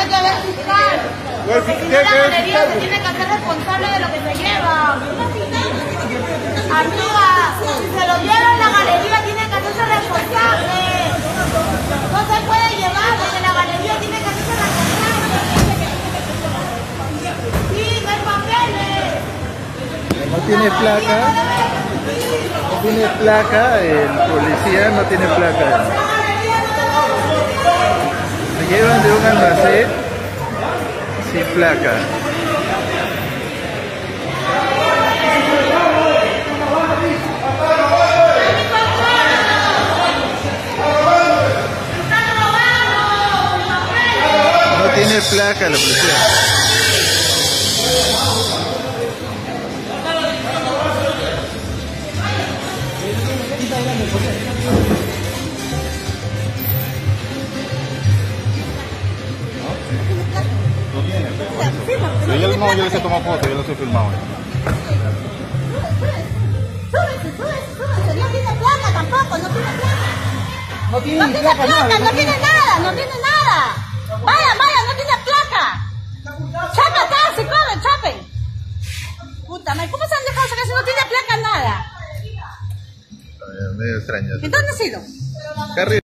tiene que ver fiscal. Porque si no la galería se tiene que hacer responsable de lo que se lleva. Amiga, si se lo llevan la galería tiene que hacerse responsable. No se puede llevar porque la galería tiene que hacerse responsable. Sí, no hay papeles. No tiene placa. No tiene placa, el policía no tiene placa. Se llevan de un almacén sin placa. No tiene placa la policía. Si yo no, yo les he tomado fotos, yo los he filmado. Súbese, no tiene placa tampoco, no tiene placa. No tiene placa, no tiene nada, no tiene nada. Vaya, no tiene placa. Chapa acá, se corre, chapen. Puta madre, ¿cómo se han dejado sacar si no tiene placa nada? Medio extraño. ¿Y dónde ha sido?